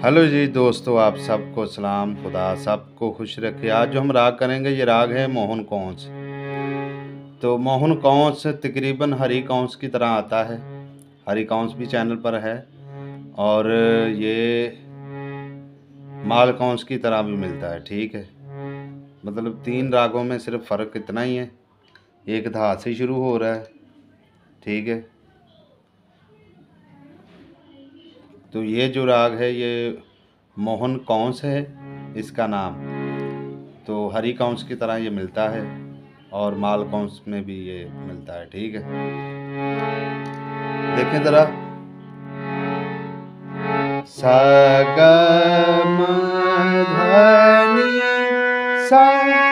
Hello जी दोस्तों, आप सबको सलाम। खुदा सबको खुश रखे। आज जो हम राग करेंगे ये राग है मोहन कौंस। तो मोहन कौंस तकरीबन हरी कौंस की तरह आता है। हरी कौंस भी चैनल पर है और ये माल कौंस की तरह भी मिलता है। ठीक है, मतलब तीन रागों में सिर्फ फ़र्क इतना ही है, एक धा से शुरू हो रहा है। ठीक है, तो ये जो राग है ये मोहन कौंस है इसका नाम। तो हरी कौंस की तरह ये मिलता है और माल कौंस में भी ये मिलता है। ठीक है, देखें ज़रा। सा ग म ध नि सा,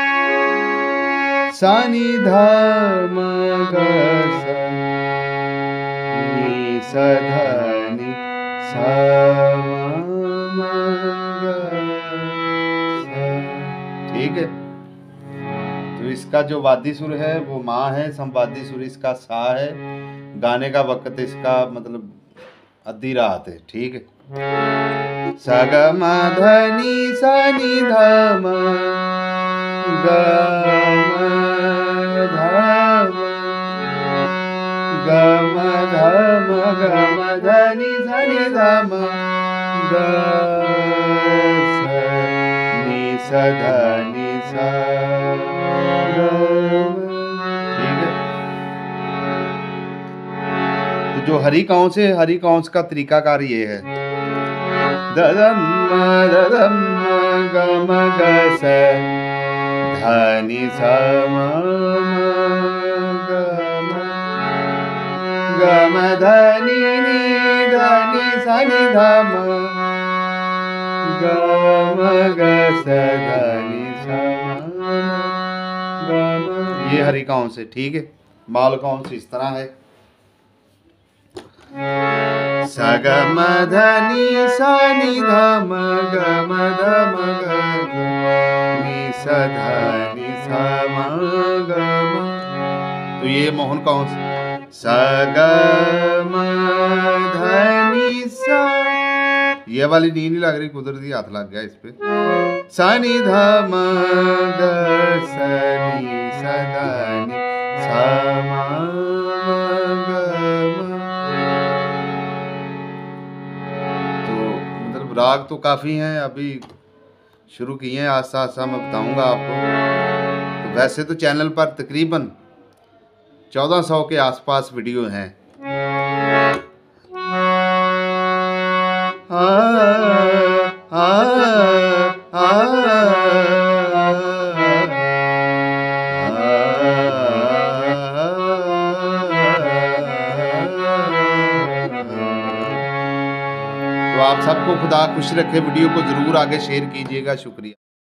सा नि ध म ग सा, नि सा ध नि सा म ग सा। ठीक है, तो इसका जो वादी सुर है वो माँ है, संवादी सुर इसका सा है, गाने का वक्त इसका मतलब अद्धी रात है। ठीक है, सा ग म ध नि सा नि ध म ग म ध म ग म ध म ग म ध नि सा नि ध म ग सा नि सा ध नि सा ग म। ठीक है, तो जो हरी कौंस है, हरी कौंस का तरीकाकार ये है। द ध म ग म ग स ध नि सा म ग म ग म ध नि ध नि सा नि ध म ग म ग स ध नि सा म ग म। ये हरी कौंस है। ठीक है, माल कौंस इस तरह है। सा ग म ध नि सा नि ध म ग म ध म ग नि सा ध नि सा म ग म। तो ये मोहन कौंस। सा ग म ध नि सा, ये वाली नी नहीं लग रही, कुदरती हाथ लग गया इस पे। सा नि ध म ग स नि सा ध नि सा म ग म। राग तो काफ़ी हैं, अभी शुरू किए हैं, आस्ता आस्ता मैं बताऊंगा आपको। तो वैसे तो चैनल पर तकरीबन 1400 के आसपास वीडियो हैं। तो आप सबको खुदा खुश रखे। वीडियो को ज़रूर आगे शेयर कीजिएगा। शुक्रिया।